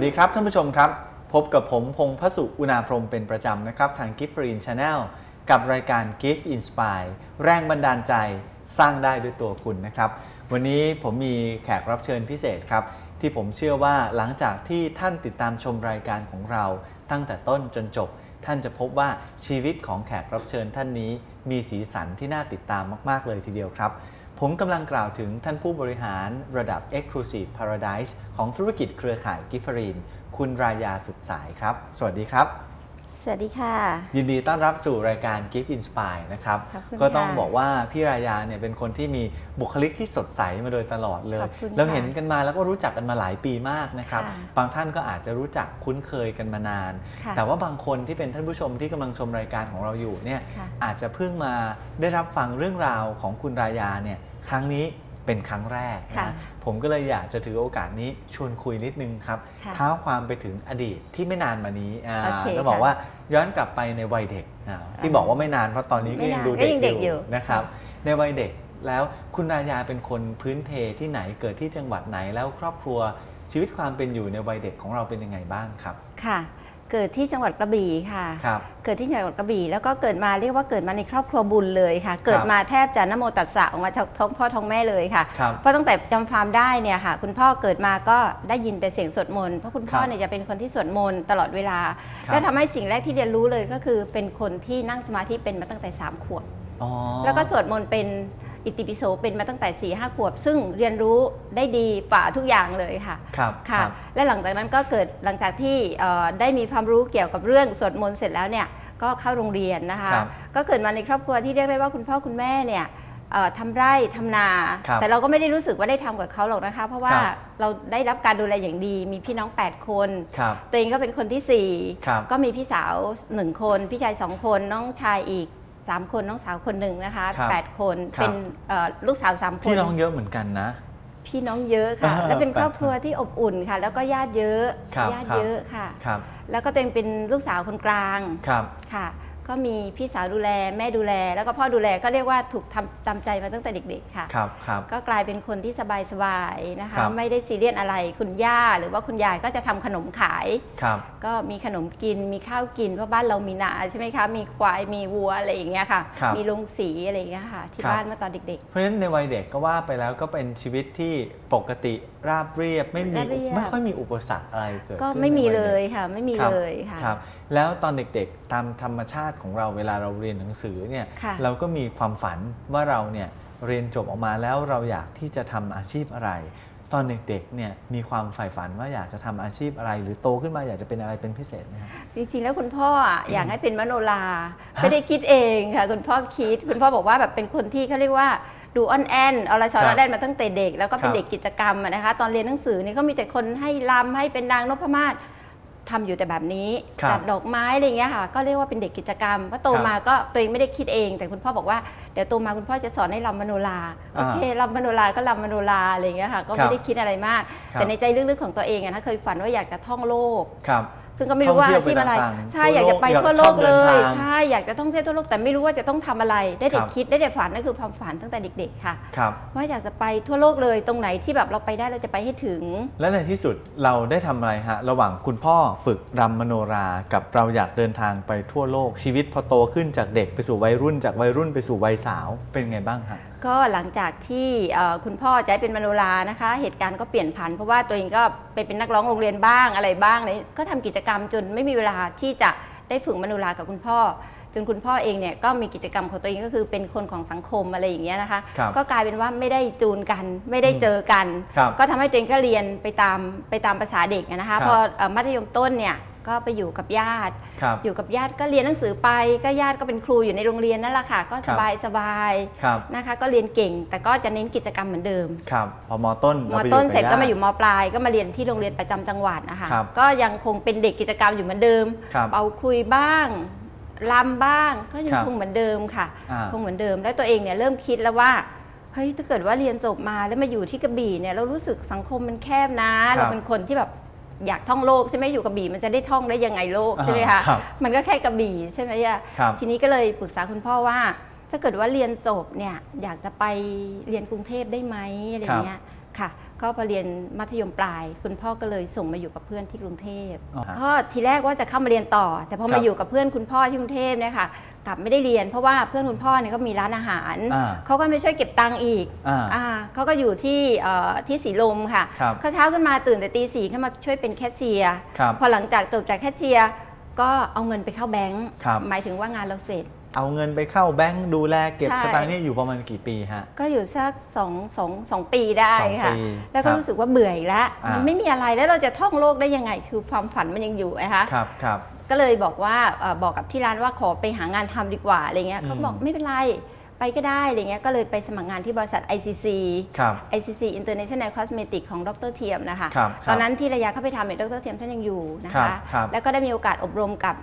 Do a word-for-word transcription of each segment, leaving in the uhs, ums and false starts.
ดีครับท่านผู้ชมครับพบกับผมพงษ์พสุอุณาพรหมเป็นประจำนะครับทาง Giftgreen Channel กับรายการ Gift Inspire แรงบันดาลใจสร้างได้ด้วยตัวคุณนะครับวันนี้ผมมีแขกรับเชิญพิเศษครับที่ผมเชื่อว่าหลังจากที่ท่านติดตามชมรายการของเราตั้งแต่ต้นจนจบท่านจะพบว่าชีวิตของแขกรับเชิญท่านนี้มีสีสันที่น่าติดตามมากๆเลยทีเดียวครับผมกำลังกล่าวถึงท่านผู้บริหารระดับ Exclusive Paradise ของธุรกิจเครือข่าย Giftgreen คุณรายาสุดสายครับสวัสดีครับสวัสดีค่ะยินดีต้อนรับสู่รายการ Gift Inspire นะครับก็ต้องบอกว่าพี่รายาเนี่ยเป็นคนที่มีบุคลิกที่สดใสมาโดยตลอดเลยเราเห็นกันมาแล้วก็รู้จักกันมาหลายปีมากนะครับบางท่านก็อาจจะรู้จักคุ้นเคยกันมานานแต่ว่าบางคนที่เป็นท่านผู้ชมที่กำลังชมรายการของเราอยู่เนี่ยอาจจะเพิ่งมาได้รับฟังเรื่องราวของคุณรายาเนี่ยครั้งนี้เป็นครั้งแรกนะผมก็เลยอยากจะถือโอกาสนี้ชวนคุยนิดนึงครับเท้าความไปถึงอดีตที่ไม่นานมานี้ต้องบอกว่าย้อนกลับไปในวัยเด็กที่บอกว่าไม่นานเพราะตอนนี้ก็ยังดูเด็กอยู่นะครับในวัยเด็กแล้วคุณรายาเป็นคนพื้นเพที่ไหนเกิดที่จังหวัดไหนแล้วครอบครัวชีวิตความเป็นอยู่ในวัยเด็กของเราเป็นยังไงบ้างครับค่ะเกิดที่จังหวัดกระบี่ค่ะเกิดที่จังหวัดกระบี่แล้วก็เกิดมาเรียกว่าเกิดมาในครอบครัวบุญเลยค่ะเกิดมาแทบจะนโมตัสสะออกมาจากท้องพ่อท้องแม่เลยค่ะเพราะตั้งแต่จำความได้เนี่ยค่ะคุณพ่อเกิดมาก็ได้ยินแต่เสียงสวดมนต์เพราะคุณพ่อเนี่ยจะเป็นคนที่สวดมนต์ตลอดเวลาและทำให้สิ่งแรกที่เรียนรู้เลยก็คือเป็นคนที่นั่งสมาธิเป็นมาตั้งแต่สามขวบแล้วก็สวดมนต์เป็นอิติปิโสเป็นมาตั้งแต่สี่ห้าขวบซึ่งเรียนรู้ได้ดีกว่าทุกอย่างเลยค่ะค่ะและหลังจากนั้นก็เกิดหลังจากที่ได้มีความรู้เกี่ยวกับเรื่องสวดมนต์เสร็จแล้วเนี่ยก็เข้าโรงเรียนนะคะก็เกิดมาในครอบครัวที่เรียกได้ว่าคุณพ่อคุณแม่เนี่ยทำไร่ทำนาแต่เราก็ไม่ได้รู้สึกว่าได้ทำกับเขาหรอกนะคะเพราะว่าเราได้รับการดูแลอย่างดีมีพี่น้องแปดคนตัวเองก็เป็นคนที่สี่ก็มีพี่สาวหนึ่งคนพี่ชายสองคนน้องชายอีกสามคนน้องสาวคนหนึ่งนะคะแปดคนเป็นลูกสาวสามคนพี่น้องเยอะเหมือนกันนะพี่น้องเยอะค่ะและเป็นครอบครัวที่อบอุ่นค่ะแล้วก็ญาติเยอะญาติเยอะค่ะแล้วก็ตัวเองเป็นลูกสาวคนกลางค่ะก็มีพี่สาวดูแลแม่ดูแลแล้วก็พ่อดูแลก็เรียกว่าถูกทำตามใจมาตั้งแต่เด็กๆค่ะก็กลายเป็นคนที่สบายๆนะคะไม่ได้ซีเรียสอะไรคุณย่าหรือว่าคุณยายก็จะทำขนมขายก็มีขนมกินมีข้าวกินเพราะบ้านเรามีนาใช่ไหมคะมีควายมีวัวอะไรอย่างเงี้ยค่ะมีโรงสีอะไรอย่างเงี้ยค่ะที่บ้านเมื่อตอนเด็กๆเพราะฉะนั้นในวัยเด็กก็ว่าไปแล้วก็เป็นชีวิตที่ปกติราบเรียบไม่มีไม่ค่อยมีอุปสรรคอะไรเกิดก็ไม่มีเลยค่ะไม่มีเลยค่ะแล้วตอนเด็กๆตามธรรมชาติของเราเวลาเราเรียนหนังสือเนี่ยเราก็มีความฝันว่าเราเนี่ยเรียนจบออกมาแล้วเราอยากที่จะทำอาชีพอะไรตอนเด็กๆเนี่ยมีความใฝ่ฝันว่าอยากจะทำอาชีพอะไรหรือโตขึ้นมาอยากจะเป็นอะไรเป็นพิเศษไหมครับจริงๆแล้วคุณพ่ออยากให้เป็นมโนราไม่ได้คิดเองค่ะคุณพ่อคิดคุณพ่อบอกว่าแบบเป็นคนที่เขาเรียกว่าดูอ่อนแอนเอาละชอนได้มาตั้งแต่เด็กแล้วก็เป็นเด็กกิจกรรมนะคะตอนเรียนหนังสือนี่ก็มีแต่คนให้รำให้เป็นนางนพมาศทำอยู่แต่แบบนี้จัดดอกไม้อะไรเงี้ยค่ะก็เรียกว่าเป็นเด็กกิจกรรมพอโตมาก็ตัวเองไม่ได้คิดเองแต่คุณพ่อบอกว่าเดี๋ยวโตมาคุณพ่อจะสอนให้รำมโนราโอเครำมโนราก็รำมโนราอะไรเงี้ยค่ะก็ไม่ได้คิดอะไรมากแต่ในใจลึกๆของตัวเองนะเคยฝันว่าอยากจะท่องโลกซึ่งก็ไม่รู้ว่าอาชีพอะไรใช่อยากจะไปทั่วโลกเลยใช่อยากจะท่องเที่ยวทั่วโลกแต่ไม่รู้ว่าจะต้องทำอะไรได้แต่คิดได้แต่ฝันนั่นคือความฝันตั้งแต่เด็กๆค่ะว่าอยากจะไปทั่วโลกเลยตรงไหนที่แบบเราไปได้เราจะไปให้ถึงและในที่สุดเราได้ทำอะไรฮะระหว่างคุณพ่อฝึกรำมโนรากับเราอยากเดินทางไปทั่วโลกชีวิตพอโตขึ้นจากเด็กไปสู่วัยรุ่นจากวัยรุ่นไปสู่วัยสาวเป็นไงบ้างฮะก็หลังจากที่คุณพ่อจะเป็นมโนรานะคะเหตุการณ์ก็เปลี่ยนผันเพราะว่าตัวเองก็ไปเป็นนักร้องโรงเรียนบ้างอะไรบ้างเลยก็ทำกิจกรรมจนไม่มีเวลาที่จะได้ฝึกมโนรากับคุณพ่อจนคุณพ่อเองเนี่ยก็มีกิจกรรมของตัวเองก็คือเป็นคนของสังคมอะไรอย่างเงี้ยนะคะก็กลายเป็นว่าไม่ได้จูนกันไม่ได้เจอกันก็ทำให้ตัวเองก็เรียนไปตามไปตามภาษาเด็กนะคะพอมัธยมต้นเนี่ยก็ไปอยู่กับญาติอยู่กับญาติก็เรียนหนังสือไปก็ญาติก็เป็นครูอยู่ในโรงเรียนนั่นแหละค่ะก็สบายสบายนะคะก็เรียนเก่งแต่ก็จะเน้นกิจกรรมเหมือนเดิมครับพอมต้นมต้นเสร็จก็มาอยู่มปลายก็มาเรียนที่โรงเรียนประจำจังหวัดนะคะก็ยังคงเป็นเด็กกิจกรรมอยู่เหมือนเดิมเป่าคุยบ้างรำบ้างก็ยังคงเหมือนเดิมค่ะคงเหมือนเดิมแล้วตัวเองเนี่ยเริ่มคิดแล้วว่าเฮ้ยถ้าเกิดว่าเรียนจบมาแล้วมาอยู่ที่กระบี่เนี่ยเรารู้สึกสังคมมันแคบนะเราเป็นคนที่แบบอยากท่องโลกใช่ไหมอยู่กระบี่มันจะได้ท่องได้ยังไงโลกใช่ไหมคะมันก็แค่กระบี่ใช่ไหมอ่ะทีนี้ก็เลยปรึกษาคุณพ่อว่าถ้าเกิดว่าเรียนจบเนี่ยอยากจะไปเรียนกรุงเทพได้ไหมอะไรเงี้ยค่ะก็ก็พอเรียนมัธยมปลายคุณพ่อก็เลยส่งมาอยู่กับเพื่อนที่กรุงเทพก็ทีแรกว่าจะเข้ามาเรียนต่อแต่พอมาอยู่กับเพื่อนคุณพ่อที่กรุงเทพเนี่ยค่ะกลับไม่ได้เรียนเพราะว่าเพื่อนคุณพ่อเนี่ยก็มีร้านอาหารเขาก็ไม่ช่วยเก็บตังค์อีกเขาก็อยู่ที่ที่สีลมค่ะเขาเช้าขึ้นมาตื่นแต่ตีสี่ขึ้นมาช่วยเป็นแคชเชียร์พอหลังจากจบจากแคชเชียร์ก็เอาเงินไปเข้าแบงก์หมายถึงว่างานเราเสร็จเอาเงินไปเข้าแบงก์ดูแลเก็บสตางค์นี่อยู่ประมาณกี่ปีฮะก็อยู่สักสองสองสองปีได้ค่ะแล้วก็รู้สึกว่าเบื่ออีกแล้วมันไม่มีอะไรแล้วเราจะท่องโลกได้ยังไงคือความฝันมันยังอยู่นะคะครับครับก็เลยบอกว่าบอกกับที่ร้านว่าขอไปหางานทำดีกว่าอะไรเงี้ยเขาบอกไม่เป็นไรไปก็ได้อะไรเงี้ยก็เลยไปสมัครงานที่บริษัท ไอ ซี ซี ไอ ซี ซี International Cosmetic ของดร.เทียมนะคะตอนนั้นที่ระยะเข้าไปทำเนี่ยดร.เทียมท่านยังอยู่นะคะแล้วก็ได้มีโอกาสอบรมกับ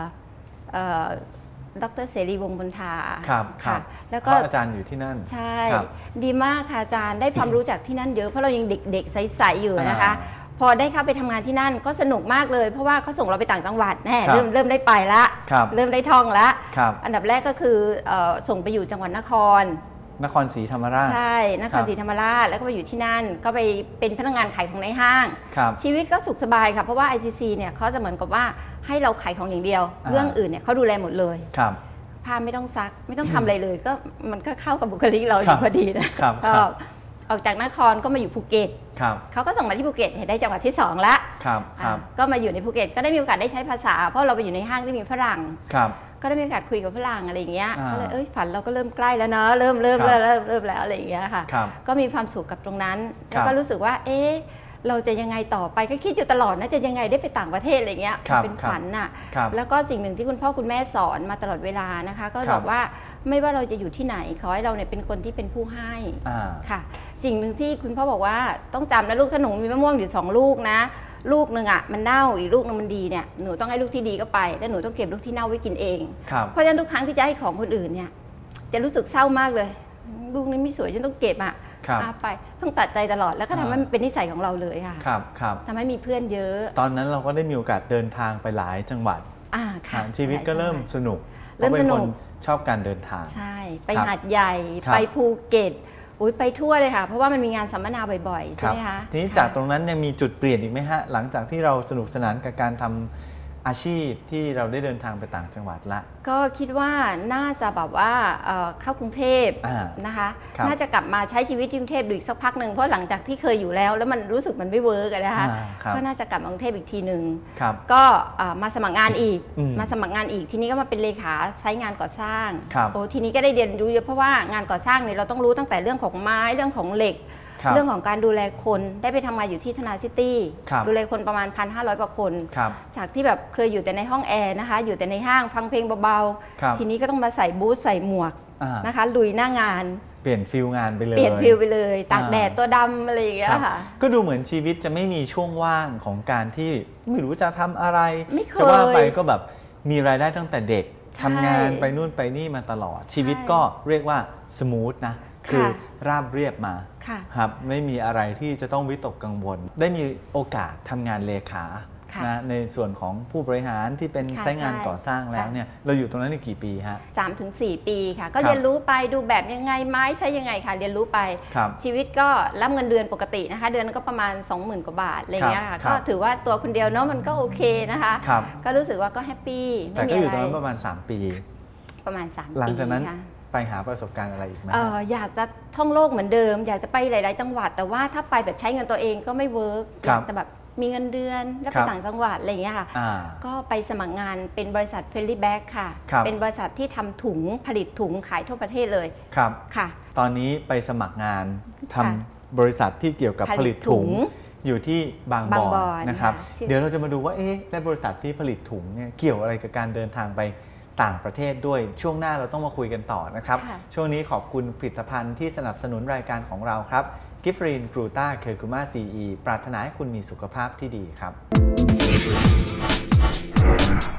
ดร.เสรีวงศ์บุญธาครับค่ะแล้วก็อาจารย์อยู่ที่นั่นใช่ดีมากค่ะอาจารย์ได้ความรู้จากที่นั่นเยอะเพราะเรายังเด็กๆใสๆอยู่นะคะพอได้เข้าไปทำงานที่นั่นก็สนุกมากเลยเพราะว่าเขาส่งเราไปต่างจังหวัดแน่เริ่มเริ่มได้ไปละเริ่มได้ท่องละอันดับแรกก็คือส่งไปอยู่จังหวัดนครนครศรีธรรมราชใช่นครศรีธรรมราชแล้วก็ไปอยู่ที่นั่นก็ไปเป็นพนักงานขายของในห้างชีวิตก็สุขสบายค่ะเพราะว่า ไอ ซี ซี เนี่ยเขาจะเหมือนกับว่าให้เราขายของอย่างเดียวเรื่องอื่นเนี่ยเขาดูแลหมดเลยผ้าไม่ต้องซักไม่ต้องทำอะไรเลยก็มันก็เข้ากับบุคลิกเราอยู่พอดีนะชอบออกจากนครก็มาอยู่ภูเก็ตเขาก็ส่งมาที่ภูเก็ตได้จังหวัดที่สองละก็มาอยู่ในภูเก็ตก็ได้มีโอกาสได้ใช้ภาษาเพราะเราไปอยู่ในห้างที่มีฝรั่งก็ได้มีโอกาสคุยกับฝรั่งอะไรอย่างเงี้ยก็เลยเอ้ยฝันเราก็เริ่มใกล้แล้วเนาะเริ่มเริ่มเริ่มเริ่มเริ่มแล้วอะไรอย่างเงี้ยค่ะก็มีความสุขกับตรงนั้นแล้วก็รู้สึกว่าเอ๊ะเราจะยังไงต่อไปก็คิดอยู่ตลอดนะจะยังไงได้ไปต่างประเทศอะไรเงี้ยเป็นฝันน่ะแล้วก็สิ่งหนึ่งที่คุณพ่อคุณแม่สอนมาตลอดเวลานะคะก็บอกว่าไม่ว่าเราจะอยู่ที่ไหนขอให้เราเนี่ยเป็นคนที่เป็นผู้ให้ค่ะสิ่งหนึ่งที่คุณพ่อบอกว่าต้องจำนะลูกถ้าหนูมีมะม่วงอยู่สองลูกนะลูกหนึ่งอ่ะมันเน่าอีกลูกนึงมันดีเนี่ยหนูต้องให้ลูกที่ดีก็ไปแล้วหนูต้องเก็บลูกที่เน่าไว้กินเองเพราะฉะนั้นทุกครั้งที่จะให้ของคนอื่นเนี่ยจะรู้สึกเศร้ามากเลยลูกนี้ไม่สวยฉันต้องเก็บอ่ะไปต้องตัดใจตลอดแล้วก็ทำให้มันเป็นนิสัยของเราเลยค่ะครับครับทำให้มีเพื่อนเยอะตอนนั้นเราก็ได้มีโอกาสเดินทางไปหลายจังหวัดชีวิตก็เริ่มสนุกเริ่มสนุกชอบการเดินทางใช่ไปหาดใหญ่ไปภูเก็ตอุ้ยไปทั่วเลยค่ะเพราะว่ามันมีงานสัมมนาบ่อยๆใช่ไหมคะทีนี้จากตรงนั้นยังมีจุดเปลี่ยนอีกไหมฮะหลังจากที่เราสนุกสนานกับการทำอาชีพที่เราได้เดินทางไปต่างจังหวัดละก็คิดว่าน่าจะแบบว่าเข้ากรุงเทพนะคะน่าจะกลับมาใช้ชีวิตที่กรุงเทพอีกสักพักหนึ่งเพราะหลังจากที่เคยอยู่แล้วแล้วมันรู้สึกมันไม่เวิร์กนะคะก็น่าจะกลับมากรุงเทพอีกทีหนึ่งก็มาสมัครงานอีกมาสมัครงานอีกทีนี้ก็มาเป็นเลขาใช้งานก่อสร้างโอ้ทีนี้ก็ได้เรียนรู้เยอะเพราะว่างานก่อสร้างเนี่ยเราต้องรู้ตั้งแต่เรื่องของไม้เรื่องของเหล็กเรื่องของการดูแลคนได้ไปทำงานอยู่ที่ธนาซิตี้ดูแลคนประมาณ หนึ่งพันห้าร้อย กว่าคนจากที่แบบเคยอยู่แต่ในห้องแอร์นะคะอยู่แต่ในห้างฟังเพลงเบาๆทีนี้ก็ต้องมาใส่บูทใส่หมวกนะคะลุยหน้างานเปลี่ยนฟิลงานไปเลยเปลี่ยนฟิลไปเลยตากแดดตัวดำอะไรอย่างเงี้ยค่ะก็ดูเหมือนชีวิตจะไม่มีช่วงว่างของการที่ไม่รู้จะทำอะไรจะว่าไปก็แบบมีรายได้ตั้งแต่เด็กทำงานไปนู่นไปนี่มาตลอดชีวิตก็เรียกว่าสมูทนะคือราบเรียบมาครับไม่มีอะไรที่จะต้องวิตกกังวลได้มีโอกาสทำงานเลขานะในส่วนของผู้บริหารที่เป็นไซต์งานก่อสร้างแล้วเนี่ยเราอยู่ตรงนั้นอีกกี่ปีฮะสามถึงสี่ ปีค่ะก็เรียนรู้ไปดูแบบยังไงไม้ใช้ยังไงค่ะเรียนรู้ไปชีวิตก็รับเงินเดือนปกตินะคะเดือนก็ประมาณ สองหมื่น กว่าบาทอะไรเงี้ยค่ะก็ถือว่าตัวคนเดียวเนาะมันก็โอเคนะคะก็รู้สึกว่าก็แฮปปี้แต่ก็อยู่ตรงนั้นประมาณสามปีประมาณสามปีหลังจากนั้นไปหาประสบการณ์อะไรอีกไหมอ, ออยากจะท่องโลกเหมือนเดิมอยากจะไปหลายๆจังหวัดแต่ว่าถ้าไปแบบใช้เงินตัวเองก็ไม่เวิร์กอยากจะแบบมีเงินเดือนแล้วไปต่างจังหวัดอะไรอย่างเงี้ยค่ะก็ไปสมัครงานเป็นบริษัทเฟลลี่แบ็กค่ะเป็นบริษัทที่ทำถุงผลิตถุงขายทั่วประเทศเลยครับค่ะตอนนี้ไปสมัครงานทำบริษัทที่เกี่ยวกับผลิตถุงอยู่ที่บางบ่อนะครับเดี๋ยวเราจะมาดูว่าเอ๊ะในบริษัทที่ผลิตถุงเนี่ยเกี่ยวอะไรกับการเดินทางไปต่างประเทศด้วยช่วงหน้าเราต้องมาคุยกันต่อนะครับช่วงนี้ขอบคุณผลิตภัณฑ์ที่สนับสนุนรายการของเราครับกิฟรีนกรูต้าเคอร์คูมาซีอีปรารถนาให้คุณมีสุขภาพที่ดีครับ